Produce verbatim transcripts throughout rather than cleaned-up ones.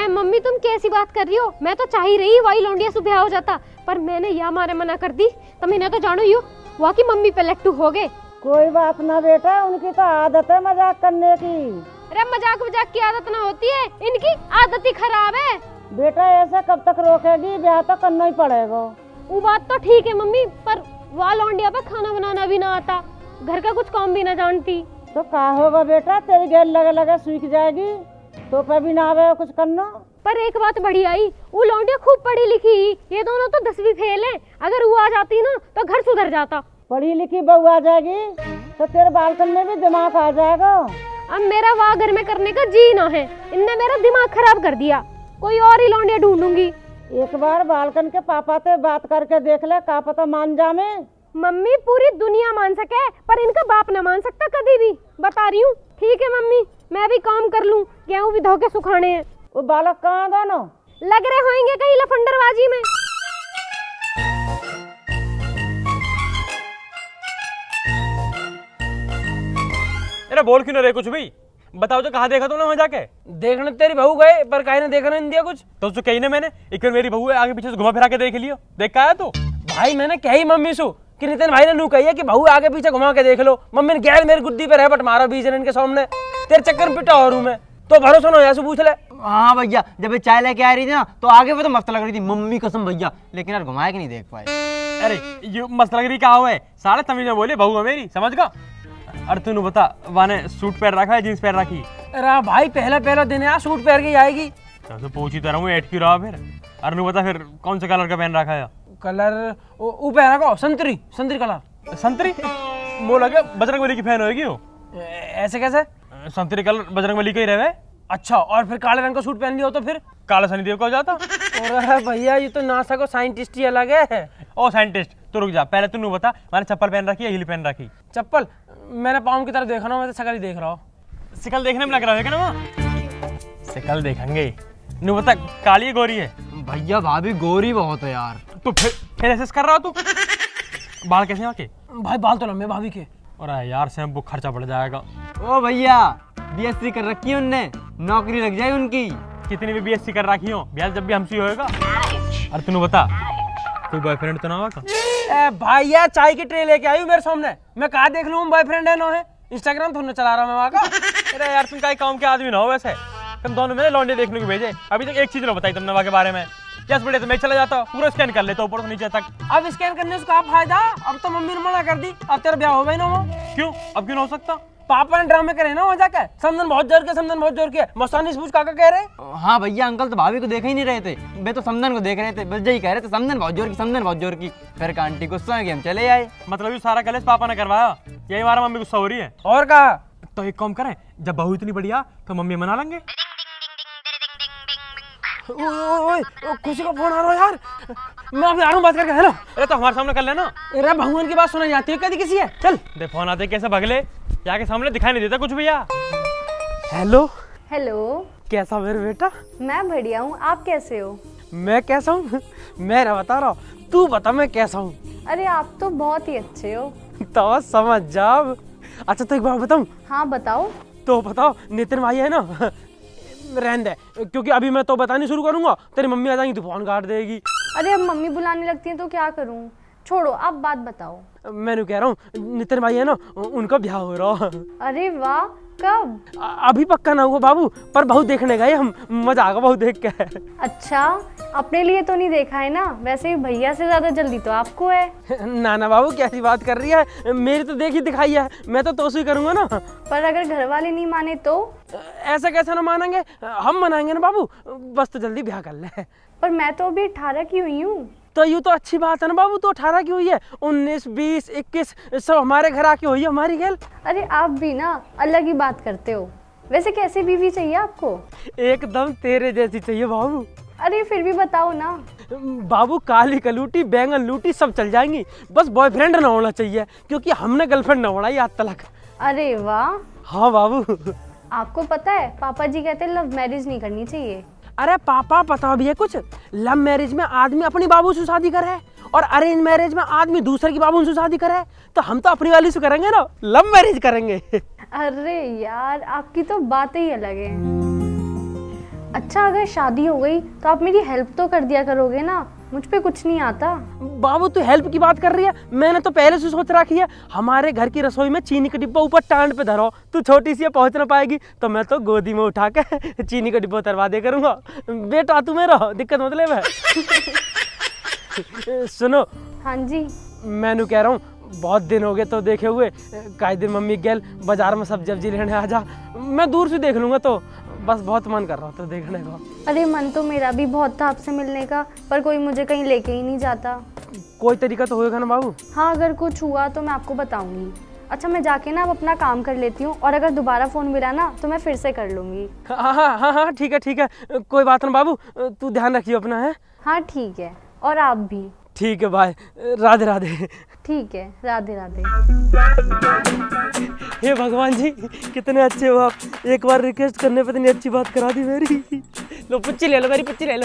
Mummy तुम कैसी बात कर रही हो? मैं तो चाह ही रही वही लौंडिया से ब्याह हो जाता, पर मैंने या मारे मना कर दी। तो मैंने तो जानो यू वहाँ की मम्मी पे लट्टू हो गए। कोई बात ना बेटा, उनकी तो आदत है मजाक करने की। अरे मजाक मजाक की आदत ना होती है, इनकी आदत ही खराब है। बेटा ऐसे कब तक रोकेगी, ब्याह तो करना ही पड़ेगा। वो बात तो ठीक है मम्मी, पर वहाँ लौंडिया पे खाना बनाना भी ना आता, घर का कुछ काम भी ना जानती। तो क्या होगा बेटा, तेरी गैल लगे लगे सूख जाएगी, तो पे भी ना आवे कुछ करना। पर एक बात बड़ी आई, वो लौंडिया खूब पढ़ी लिखी, ये दोनों तो दसवीं फेल हैं। अगर वो आ जाती ना तो घर सुधर जाता। पढ़ी लिखी बहू आ जाएगी तो तेरे बालकन में भी दिमाग आ जाएगा। अब मेरा वाह घर में करने का जी ना है, इनने मेरा दिमाग खराब कर दिया। कोई और ही लौंडिया ढूंढूंगी। एक बार बालकन के पापा से बात करके देख ले, का पता मान जामे। मम्मी पूरी दुनिया मान सके पर इनका बाप न मान सकता कभी भी, बता रही हूँ। ठीक है मम्मी, मैं भी काम कर लूँ, गेहूँ भी धो के सुखाने हैं। वो बालक कहाँ दोनों? लग रहे होंगे कहीं लफंडरबाजी में। अरे बोल क्यों ना रहे कुछ भी, बताओ तो कहाँ देखा तुमने वहाँ जाके? देखने तेरी बहू गए पर काहे ने देखा नहीं दिया कुछ। तो उसको कही ना मैंने, एक बार मेरी बहू है आगे पीछे से घुमा फिरा के देख लियो, देख का आया तू? भाई मैंने कही मम्मी सु कि नितिन भाई ने नू कही है कि बहू आगे पीछे घुमा के देख लो। मम्मी ने गैर मेरी गुद्दी पे रह बट मारा बीच इनके सामने, तेरे चक्कर में पिटा और हूँ मैं। तो भरोसा ना हो पूछ ले। हाँ भैया, जब ये चाय लेके आ रही थी ना तो आगे वो तो मस्त लग रही थी, मम्मी कसम भैया, लेकिन यार घुमाया कि नहीं देख पाए। अरे ये मस्त लग रही क्या हुआ है, साढ़े तमीज में बोले बहू है मेरी, समझ का? अरे तूने बता वाने सूट पहन रखा है जींस पहन रखी? अरे भाई पहला पहला दिन है, सूट पहन के आएगी। तो पूछी तो रहूँ एट की रहा फिर। अरे नू बता फिर कौन से कलर का पहन रखा है? कलर वो पहन रखा संतरी, संतरी कलर। संतरी? वो लगे बजरंगबली की फैन होगी वो। ऐसे कैसे? संतरी कलर बजरंगबली का ही रहे। अच्छा, और फिर काले रंग का सूट पहन लिया हो तो फिर काला शनिदेव का हो जाता। और भैया ये तो नासा को साइंटिस्ट ही अलग है। ओ साइंटिस्ट, तो रुक जा, पहले तू बता मैंने चप्पल पहन रखी है हील पहन रखी? चप्पल मैंने पाँव की तरफ देखा ना, मैं तो शकल ही देख रहा हूँ। शकल देखने में लग रहा है क्या ना वहाँ? शकल देखेंगे। नू बता काली है गोरी है? भैया भाभी गोरी बहुत है यार। तो फिर फिर ऐसे कर रहा हो तू? बाल कैसे हैं के? भाई बाल तो लंबे भाभी के। और यार शैम्पू खर्चा बढ़ जाएगा। ओ भैया बीएससी कर रखी है उनने, नौकरी लग जाए उनकी। कितनी भी बीएससी कर रखी हो, ब्याह जब भी हमसे होएगा। अरे तूने बता कोई बॉयफ्रेंड तो ना होगा? ए भाई यार चाय की ट्रे लेके आई हूँ मेरे सामने, मैं कहाँ देख लूँ बॉयफ्रेंड है ना है? इंस्टाग्राम थोड़ा चला रहा हूँ मैं वहाँ का। अरे यार तुम का काम के आदमी ना हो वैसे, तुम दोनों मैंने लौंडे देखने को भेजे, अभी तक एक चीज ना बताई तुमने वहाँ के बारे में। यस बेटे तो मैं चला जाता, पूरा स्कैन कर लेता ऊपर से नीचे तक। अब स्कैन करने से क्या फायदा, अब तो मम्मी ने मना कर दी, अब तेरा ब्याह हो गई ना वो। क्यों अब क्यों ना हो सकता? पापा ने ड्रामे करे ना वहाँ जाकर, समझन बहुत जोर के समझन बहुत जोर के मस्तानी से पूछ काका कह रहे। हाँ भैया अंकल तो भाभी को देख ही नहीं रहे थे, वे तो समदन को देख रहे थे, बस यही कह रहे थे समदन बहुत जोर की, समदन बहुत जोर की। फिर आंटी गुस्सा है कि हम चले आए। मतलब ये सारा कलेश पापा ने करवाया, यही हमारा मम्मी गुस्सा हो रही है। और कहा तो एक काम करें, जब बहू इतनी बढ़िया तो मम्मी मना लेंगे। ओए खुशी का फोन आ रहा है यार, मैं अभी आ रहा हूँ बात करके। हेलो। अरे तो हमारे सामने कर लेना। अरे भगवान की बात सुनाई जाती है कभी किसी है, चल दे फोन आते कैसे भगले, यहाँ के सामने दिखाई नहीं देता कुछ भैया। हेलो। हेलो, कैसा मेरे बेटा? मैं बढ़िया हूँ, आप कैसे हो? मैं कैसा हूँ? मैं बता रहा हूँ, तू बता मैं कैसा हूँ? अरे आप तो बहुत ही अच्छे हो। तो समझ जाओ। अच्छा तो एक बात बताऊँ? हाँ बताओ। तो बताओ नितिन भाई है ना, रहने दे, क्योंकि अभी मैं तो बतानी शुरू करूंगा तेरी मम्मी आ जाएंगी तो फोन काट देगी। अरे अब मम्मी बुलाने लगती है तो क्या करूं, छोड़ो आप बात बताओ। मैंने कह रहा हूँ नितिन भाई है ना, उनका ब्याह हो रहा। अरे वाह, कब? अभी पक्का ना हुआ बाबू, पर बहुत देखने गए हम, मजा आएगा बहुत देख के। अच्छा, अपने लिए तो नहीं देखा है ना, वैसे भी भैया से ज्यादा जल्दी तो आपको है। ना ना बाबू कैसी बात कर रही है, मेरी तो देखी दिखाई है, मैं तो तोसी करूंगा ना। पर अगर घर वाले नहीं माने तो? ऐसा कैसा ना मानेंगे, हम मनाएंगे ना बाबू, बस तो जल्दी ब्याह कर ले। पर मैं तो अभी अठारह की हुई हूँ। तो ये तो अच्छी बात है ना बाबू, तो अठारह की हुई है, उन्नीस बीस इक्कीस सब हमारे घर आके हुई है हमारी खेल। अरे आप भी ना अलग ही बात करते हो। वैसे कैसी बीवी चाहिए आपको? एकदम तेरे जैसी चाहिए बाबू। अरे फिर भी बताओ ना। बाबू काली कलूटी बैंगन लूटी सब चल जाएंगी, बस बॉयफ्रेंड ना होना चाहिए, क्योंकि हमने गर्लफ्रेंड ना बनाई आज तक। अरे वाह। हाँ बाबू। आपको पता है पापा जी कहते हैं लव मैरिज नहीं करनी चाहिए। अरे पापा पता भी है कुछ, लव मैरिज में आदमी अपनी बाबू से शादी करे और अरेंज मैरिज में आदमी दूसरे की बाबू से शादी करे, तो हम तो अपनी वाली से करेंगे ना, लव मैरिज करेंगे। अरे यार आपकी तो बातें ही अलग है। अच्छा अगर शादी हो गई तो आप मेरी हेल्प तो कर दिया करोगे ना, मुझ पे कुछ नहीं आता। बाबू तू हेल्प की बात कर रही है, मैंने तो पहले से सोच रखी है। हमारे घर की रसोई में चीनी का डिब्बा ऊपर टांड पे धरो, तू छोटी सी पहुंच ना पाएगी तो मैं तो गोदी में उठा के चीनी का डिब्बा उतरवा दे करूंगा। बेटा तू मेरा दिक्कत मतलब है। सुनो। हाँ जी। मैंने कह रहा हूँ बहुत दिन हो गए तो देखे हुए, काई दिन मम्मी गैल बाजार में सब्जी सब्जी लेने आ जा, मैं दूर से देख लूंगा। तो बस बहुत मन कर रहा था देखने का। अरे मन तो मेरा भी बहुत था आपसे मिलने का, पर कोई मुझे कहीं लेके ही नहीं जाता। कोई तरीका तो होएगा ना बाबू? हाँ अगर कुछ हुआ तो मैं आपको बताऊंगी। अच्छा मैं जाके ना अब अपना काम कर लेती हूँ, और अगर दोबारा फ़ोन मिला ना तो मैं फिर से कर लूँगी। हाँ हाँ हाँ हाँ ठीक है ठीक है, कोई बात ना बाबू, तू ध्यान रखियो अपना। है हाँ ठीक है, और आप भी। ठीक है भाई, राधे राधे। ठीक है, राधे राधे। हे भगवान जी कितने अच्छे हो आप, एक बार रिक्वेस्ट करने पे इतनी अच्छी बात करा दी मेरी। लो पुच्ची ले लो, मेरी पुच्ची ले लो।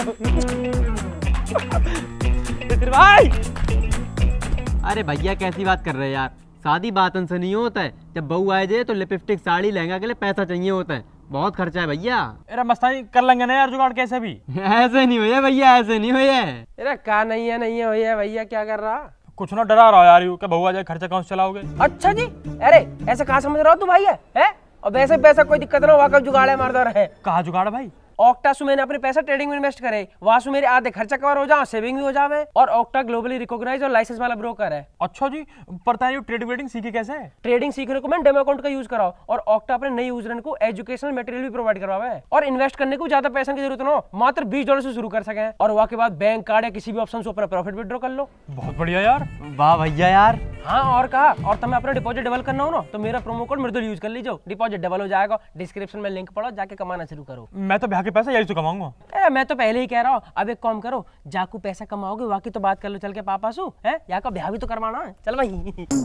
भाई अरे भैया कैसी बात कर रहे हैं यार, शादी बातन से नहीं होता है। जब बहू आए जाए तो लिपस्टिक साड़ी लहंगा के लिए पैसा चाहिए होता है, बहुत खर्चा है भैया। अरे मस्तानी कर लेंगे ना यार जुगाड़ कैसे भी। ऐसे नहीं हुए भैया, ऐसे नहीं हुए। अरे का नहीं है नहीं है भैया, भैया क्या कर रहा? कुछ ना डरा रहा यार यू, कि बहू आ जाए खर्चा कौन से चलाओगे। अच्छा जी, अरे ऐसे कहाँ समझ रहा हो तू भाई है, है? और वैसे पैसा कोई दिक्कत ना हुआ, कब जुगाड़ मारदा रहे। कहाँ जुगाड़ भाई? ऑक्टा सु मैंने अपने पैसा ट्रेडिंग में इन्वेस्ट करे, वहां से मेरे आधे खर्चा कवर हो जाए, सेविंग भी हो जावे। और ऑक्टा ग्लोबली रिकॉग्नाइज और लाइसेंस वाला ब्रोकर है। अच्छा जी, पता नहीं ट्रेडिंग वेडिंग सीखी कैसे है? ट्रेडिंग सीखने को मैं डेमो अकाउंट का यूज कराओ, और ऑक्टा अपने नए यूजर को एजुकेशनल मटेरियल भी प्रोवाइड करवावे है। और इन्वेस्ट करने को ज्यादा पैसा की जरूरत ना हो, मात्र बीस डॉलर से शुरू कर सके, और वहां के बाद बैंक कार्ड या किसी भी ऑप्शन से अपना प्रॉफिट विड्रॉ कर लो। बहुत बढ़िया यार। वाह भैया यार। हाँ और कहा, और तुम्हें अपना डिपॉजिट डबल करना हो ना तो मेरा प्रोमो कोड मृदुल यूज कर लीजिए, डिपॉजिट डबल हो जाएगा। डिस्क्रिप्शन में लिंक पढ़ो, जाके कमाना शुरू करो। मैं तो ब्याह के पैसा यही तो कमाऊंगा। अरे मैं तो पहले ही कह रहा हूँ, अब एक काम करो, जाकू पैसा कमाओगे वाकई तो बात कर लो चल के पापा सु, है यहाँ का ब्याह भी तो करवाना है। चल भाई।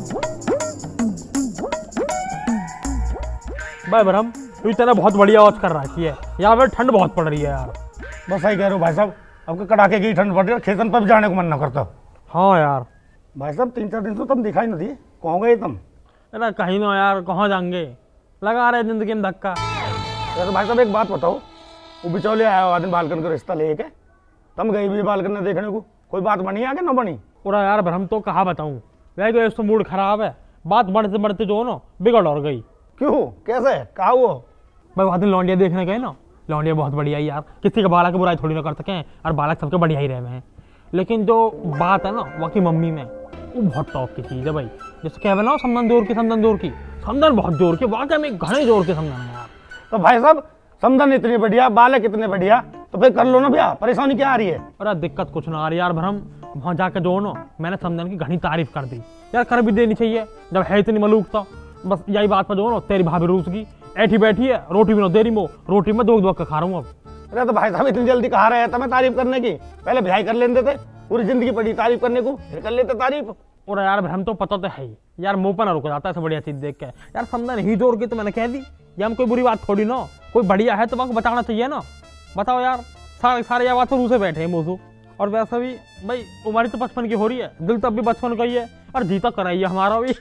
भाई ब्रह्म तू इतना बहुत बढ़िया आवाज कर रखी है, यहाँ पे ठंड बहुत पड़ रही है यार। बस सही कह रहे हो भाई साहब, अब कड़ाके की ठंड पड़ रही है, खेतन पर भी जाने को मन ना करता। हाँ यार। भाई साहब तीन चार दिन से तुम दिखाई नहीं दिए, कहाँ गए तुम? अरे कहीं ना यार, कहाँ जाएंगे, लगा रहे जिंदगी में धक्का। यार भाई साहब एक बात बताओ, वो बिचौले आया हुआ आदमी बालकन का रिश्ता लेके, तुम गई भी बालकन ने देखने को, कोई बात बनी आगे ना बनी? पूरा यार ब्रह्म तो कहा बताऊँ, वह तो तो मूड खराब है, बात बढ़ते बढ़ते जो ना बिगड़ और गई। क्यों, कैसे, कहा वो? भाई वहाँ दिन लौंडिया देखने गए ना, लौंडिया बहुत बढ़िया ही यार, किसी का बालक बुराई थोड़ी ना कर सकें, और बालक सबके बढ़िया ही रहे हैं। लेकिन जो बात है ना वहाँ की मम्मी में, वो बहुत टॉप की चीज़ है भाई। जैसे कह ना समदन जोर की, समदन जोर की, समदन बहुत जोर की, वाकई में घने जोर के समदन है यार। तो भाई साहब समदन इतनी बढ़िया, बालक इतने बढ़िया, तो फिर कर लो ना भैया, परेशानी क्या आ रही है? अरे दिक्कत कुछ ना आ रही यार ब्रह्म, वहाँ जाकर जो ना मैंने समदन की घनी तारीफ कर दी यार, कर भी देनी चाहिए जब है इतनी मलूक था। बस यही बात पर जो ना तेरी भाभी रूस की ऐठी बैठी है, रोटी भी ना दे रही मो, रोटी में दो दो का खा रहा हूँ अब। अरे तो भाई साहब इतनी जल्दी कहा रहे हैं तुम्हें तारीफ करने की, पहले ब्याह कर लेते थे, पूरी जिंदगी पड़ी तारीफ करने को, फिर कर लेते तारीफ। और यार हम तो पता तो है ही यार, मुंह पर ना रुक जाता है बढ़िया चीज देख के यार। समदन ही जोर की तो मैंने कह दी, ये हम कोई बुरी बात थोड़ी ना, कोई बढ़िया है तो वहाँ बताना चाहिए ना। बताओ यार, सारे सारे ये बात तो रूसे बैठे हैं मोसू। और वैसा भी भाई उम्र तो बचपन की हो रही है, दिल तब भी बचपन का ही है, और जीता कराइए हमारा भी।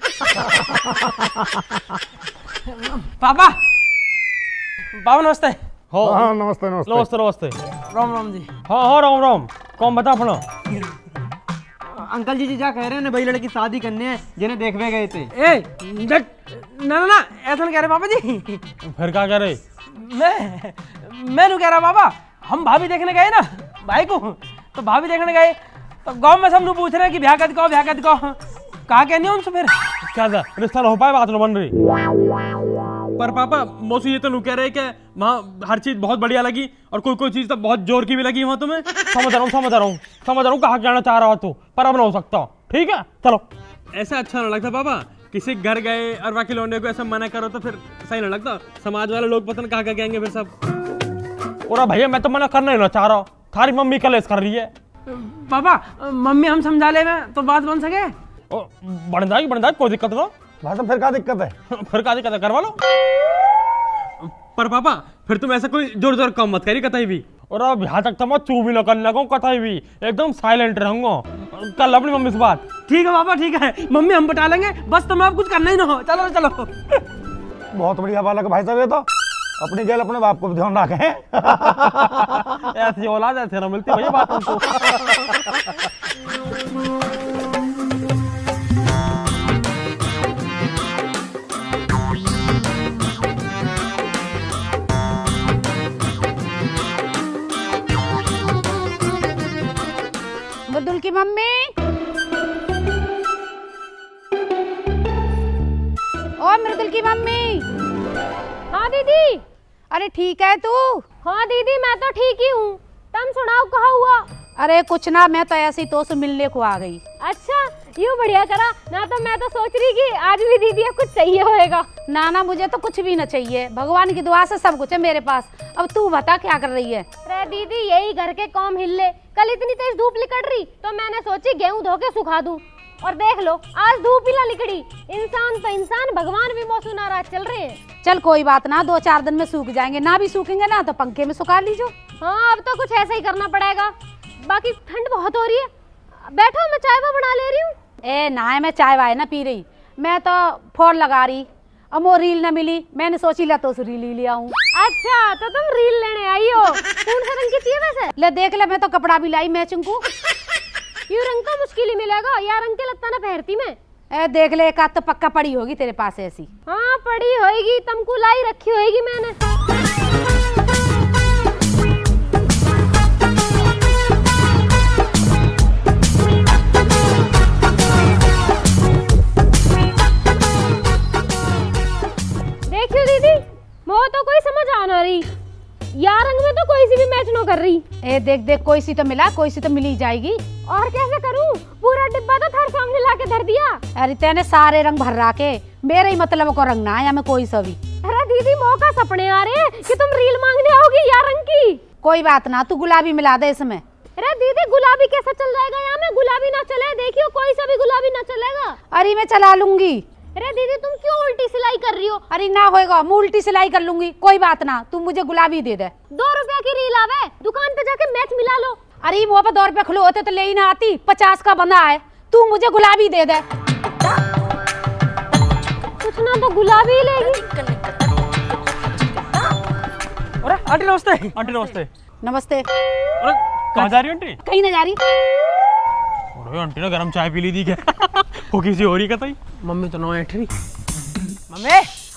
पापा पापा नमस्ते। हाँ नमस्ते नमस्ते नमस्ते नमस्ते। राम राम जी। हाँ हाँ राम राम, कौन बता अपना? अंकल जी जी क्या कह रहे हैं, भाई लड़की शादी करने हैं जिन्हें देखने गए थे। ए जट, ना ना ना ऐसा नहीं कह रहे पापा जी। फिर क्या कह रहे? मैं मैं नहीं कह रहा पापा, हम भाभी देखने गए ना भाई को, तो भाभी देखने गए तो गांव में सब लोग पूछ रहे हैं कि ब्याह कर कहो ब्याह कर कहो, कहा कहनी है उनसे फिर क्या था रिश्ता हो पाए, बात न बन रही। पर पापा मौसी ये तो नहीं कह रहे कि वहाँ हर चीज बहुत बढ़िया लगी, और कोई कोई चीज तो बहुत जोर की भी लगी वहाँ तुम्हें। समझ रहा हूँ समझ रहा हूँ समझ रहा हूँ कहा कहना चाह रहा तू, पर अब ना हो सकता। ठीक है चलो। ऐसा अच्छा ना लगता पापा, किसी घर गए और बाकी लौंडे को ऐसा मना करो तो फिर सही ना लगता, समाज वाले लोग पता नहीं कहा कहेंगे फिर सब। और भैया मैं तो मना करना ही ना चाह रहा हूँ, थारी मम्मी कलेश कर रही है। पापा मम्मी हम समझा ले तो बात बन सके, बन जाएगी बन जाएगी, कोई दिक्कत ना। भाई साहब फिर क्या दिक्कत है? फिर क्या दिक्कत है, करवा लो। पर पापा फिर तुम ऐसा कोई जोर जोर कम मत करिए कतई भी, और अब यहाँ तक तो मैं चू भी ना करने को कतई भी, एकदम साइलेंट रहूंगा। कल अपनी मम्मी से बात। ठीक है पापा ठीक है, मम्मी हम बता लेंगे, बस तुम्हें अब कुछ करना ही ना हो। चलो चलो। बहुत बढ़िया बालक भाई साहब ये तो, अपनी गैल अपने बाप को भी ध्यान रखे। ऐसी औलाद ऐसे ना मिलती भैया बात हमको। मृदुल की मम्मी, ओ मृदुल की मम्मी। हाँ दीदी। अरे ठीक है तू? हाँ दीदी मैं तो ठीक ही हूँ, तुम सुनाओ कहाँ हुआ? अरे कुछ ना, मैं तो ऐसे ही तो से मिलने को आ गई। अच्छा यूँ बढ़िया करा ना, तो मैं तो सोच रही कि आज भी दीदी अब कुछ चाहिए होएगा। ना ना मुझे तो कुछ भी न चाहिए, भगवान की दुआ से सब कुछ है मेरे पास। अब तू बता क्या कर रही है? अरे दीदी यही घर के काम हिले, कल इतनी तेज धूप निकल रही तो मैंने सोची गेहूं धो के सुखा दूं, और देख लो आज धूप ही ना निकली। इंसान तो इंसान, भगवान भी मौसम नाराज चल रहे हैं। चल कोई बात ना, दो चार दिन में सूख जाएंगे, ना भी सूखेंगे ना तो पंखे में सुखा लीजो। हाँ अब तो कुछ ऐसा ही करना पड़ेगा, बाकी ठंड बहुत हो रही है। बैठो मैं चाय वो बना ले रही हूँ। ए ना मैं चाय वाय ना पी रही, मैं तो फोन लगा रही। अब वो रील न मिली, मैंने सोची ला तो रील ही ले आऊं। अच्छा तो तुम रील लेने आई हो, कौन सा रंग की चाहिए वैसे? ले देख ले, मैं तो कपड़ा भी लाई मैचिंग को। ये रंग तो मुश्किल ही मिलेगा, यार रंग के लत्ता ना पहनती मैं। ए देख ले, एक आध तो पक्का पड़ी होगी तेरे पास ऐसी। हाँ पड़ी होगी, तुमको लाई रखी होगी मैंने। देखियो दीदी वो तो कोई समझ आ ना रही, यार रंग में तो कोई सी भी मैच न कर रही। ए देख देख, कोई सी तो मिला, कोई सी तो मिल ही जाएगी। और कैसे करूं, पूरा डिब्बा तो थारे सामने लाके धर दिया। अरे तेने सारे रंग भर राके, मेरे ही मतलब को रंग ना आया, मैं कोई सा भी। अरे दीदी मौका सपने आ रहे हैं कि तुम रील मांगने आओगी यार रंग की। कोई बात ना, तू गुलाबी मिला दे इसमें। अरे दीदी गुलाबी कैसा चल जाएगा, यहाँ में गुलाबी ना चले, देखियो कोई सा भी गुलाबी ना चलेगा। अरे मैं चला लूंगी। अरे दीदी तुम क्यों उल्टी सिलाई कर रही हो? अरे ना होएगा, मैं उल्टी सिलाई कर लूंगी, कोई बात ना, तू मुझे गुलाबी दे दे। दो रुपया की रील आवे, दुकान पे जाके मैच मिला लो। अरे मुँह पे दो रुपया खुले होते तो ले ही ना आती, पचास का बंदा है, तू मुझे गुलाबी दे दे। कुछ ना तो गुलाबी लेगी। अरे आंटी नमस्ते। आंटी नमस्ते। नमस्ते। अरे कहाँ जा रही हो आंटी? कहीं ना जा रही। अरे आंटी ने गरम चाय पी ली थी क्या? वो किसी और ही का था। मम्मी तो नो ऐठ रही। मम्मी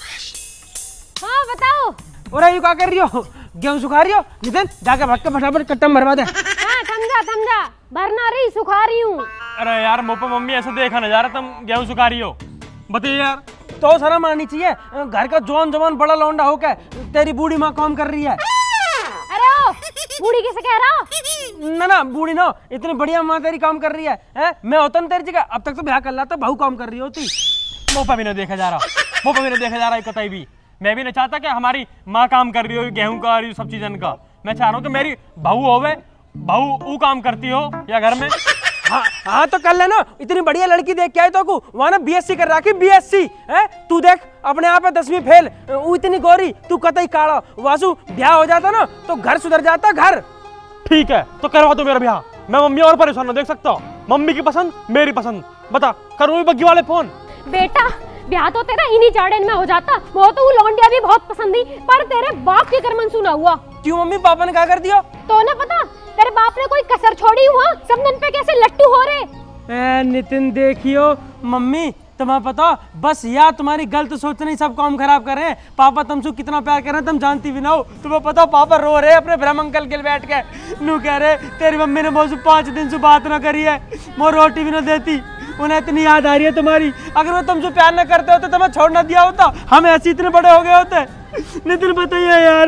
हाँ बताओ। और यू क्या कर रही हो? गेहूं सुखा रही हो? नितिन जाके भाग के फटाफट कट्टा में भरवा दे। हाँ समझा समझा, भरना रही सुखा रही हूँ। अरे यार मोपा मम्मी ऐसा देखा ना जा रहा, तुम गेहूं सुखा रही हो, बताइए यार। तो शर्म आनी चाहिए, घर का जवान जवान बड़ा लौंडा हो के तेरी बूढ़ी माँ काम कर रही है। अरे ओ बूढ़ी किसे कह रहा हो? ना ना बूढ़ी ना, इतनी बढ़िया माँ तेरी काम कर रही है, है? मैं होता ना तेरी जगह अब तक तो ब्याह कर लाता, बहू काम कर रही होती। मोपा भी नहीं देखा जा रहा, मोपा भी नहीं देखा जा रहा है कतई भी। मैं भी नहीं चाहता कि हमारी माँ काम कर रही हो गेहूं का और सब चीजन का। मैं चाह रहा हूँ कि मेरी बहू होवे, बहू वो काम करती हो या घर में। हाँ हाँ तो कर लेना, इतनी बढ़िया लड़की देख के आई तो को वहाँ ना बीएससी कर रखी, बीएससी है। तू देख अपने आप में दसवीं फेल, वो इतनी गोरी, तू कतई काला। वासु ब्याह हो जाता ना तो घर सुधर जाता घर। ठीक है तो करवा दो मेरा ब्याह, मैं मम्मी और परेशान ना देख सकता हूँ। मम्मी की पसंद मेरी पसंद, बता करूँ भी बग्गी वाले फोन? बेटा ब्याह तो तेरा इन्हीं चाड़न में हो जाता, वो तो वो लौंडिया भी बहुत पसंद थी, पर तेरे बाप के कर मंसूना हुआ। क्यों मम्मी पापा ने क्या कर दिया? तो ना पता तेरे बाप ने कोई कसर छोड़ी हुआ, सब दिन पे कैसे लट्टू हो रहे। ए, नितिन देखियो मम्मी तुम्हें पता, बस यार तुम्हारी गलत सोच नहीं सब काम खराब कर रहे हैं। पापा तुमसे कितना प्यार कर रहे हैं तुम जानती भी ना हो। तुम्हें पता पापा रो रहे अपने ब्रह्म अंकल के बैठ के, नू कह रहे तेरी मम्मी ने मुझसे पाँच दिन से बात ना करी है, वो रोटी भी ना देती, उन्हें इतनी याद आ रही है तुम्हारी। अगर वो तुमसे प्यार न करते होते तो मैं छोड़ ना दिया होता, हम ऐसे इतने बड़े हो गए होते। नितिन बताइए यार।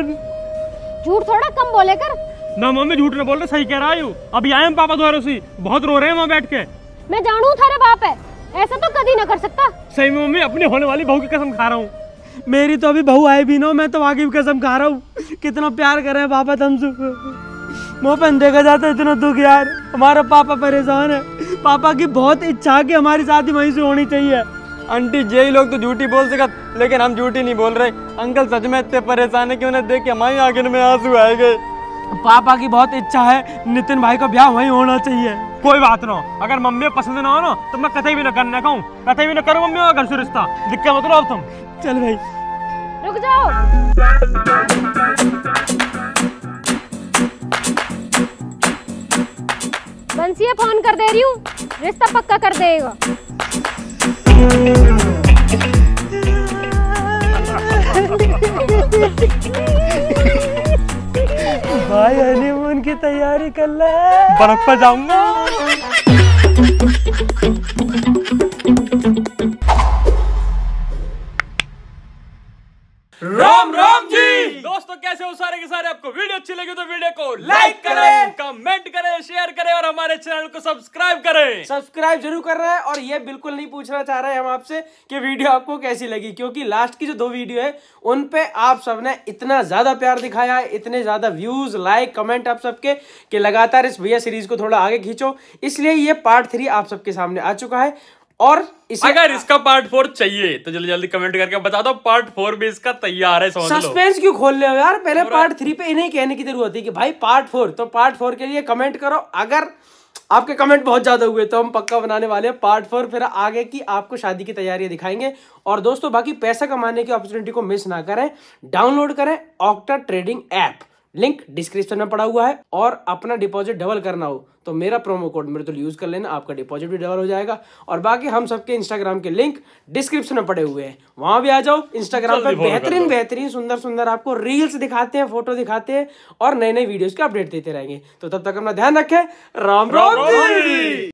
झूठ थोड़ा कम बोले कर। ना मम्मी झूठ नहीं बोल रहे, सही कह रहा हूँ। अभी आए हम पापा द्वारा से, बहुत रो रहे हैं वहाँ बैठ के। मैं जानू थारे बाप है, ऐसा तो कभी ना कर सकता। सही में मम्मी अपनी होने वाली बहू की कसम खा रहा हूँ। मेरी तो अभी बहू आई भी ना, मैं तो आगे भी कसम खा रहा हूँ। कितना प्यार कर रहे हैं पापा तुमसे, मोपन देखा जाता है इतना दुख यार। हमारा पापा परेशान है, पापा की बहुत इच्छा है कि हमारी शादी वहीं से होनी चाहिए। आंटी यही लोग तो झूठी बोल सकत, लेकिन हम झूठी नहीं बोल रहे। अंकल सच में इतने परेशान है कि उन्हें देख के हमारी आंखों में आंसू आए गए। पापा की बहुत इच्छा है नितिन भाई का ब्याह वहीं होना चाहिए। कोई बात ना, अगर मम्मी पसंद ना हो ना तो मैं कतई भी ना करने कहूँ, कतई भी ना करूँ मम्मी और घर से रिश्ता। दिक्कत मत लो अब तुम। चल भाई। रुक रुक जाओ। बंसी फोन कर दे रही हूँ, रिश्ता पक्का कर देगा। भाई हनीमून की तैयारी कर ले। बर्फ पर जाऊंगा। राम राम जी दोस्तों, कैसे हो सारे के सारे। आपको वीडियो अच्छी लगी तो वीडियो को लाइक करें, कमेंट करें, शेयर करें और हमारे चैनल को सब्सक्राइब करें। सब्सक्राइब जरूर कर रहे हैं। और ये बिल्कुल नहीं पूछना चाह रहे हैं हम आपसे कि वीडियो आपको कैसी लगी, क्योंकि लास्ट की जो दो वीडियो है उन पे आप सबने इतना ज्यादा प्यार दिखाया है, इतने ज्यादा व्यूज, लाइक, कमेंट आप सबके कि लगातार इस भैया सीरीज को थोड़ा आगे खींचो। इसलिए ये पार्ट थ्री आप सबके सामने आ चुका है। और इसे अगर इसका पार्ट फोर चाहिए तो जल्दी जल्दी कमेंट करके बता दो। पार्ट फोर भी इसका तैयार है, समझ लो। सस्पेंस क्यों खोल रहे हो यार, पहले पार्ट थ्री पे इन्हें कहने की जरूरत है कि भाई पार्ट फोर। तो पार्ट फोर के लिए कमेंट करो। अगर आपके कमेंट बहुत ज्यादा हुए तो हम पक्का बनाने वाले हैं पार्ट फोर। फिर आगे की आपको शादी की तैयारियां दिखाएंगे। और दोस्तों बाकी पैसा कमाने की अपॉर्चुनिटी को मिस ना करें, डाउनलोड करें Octa trading app, link description में पड़ा हुआ है। और अपना डिपॉजिट डबल करना हो तो मेरा प्रोमो कोड मेरे तो यूज कर लेना, आपका डिपॉजिट भी डबल हो जाएगा। और बाकी हम सबके इंस्टाग्राम के लिंक डिस्क्रिप्शन में पड़े हुए हैं, वहां भी आ जाओ। इंस्टाग्राम पे बेहतरीन बेहतरीन सुंदर सुंदर आपको रील्स दिखाते हैं, फोटो दिखाते हैं और नए नए वीडियोस के अपडेट देते रहेंगे। तो तब तक अपना ध्यान रखें। राम राम जी।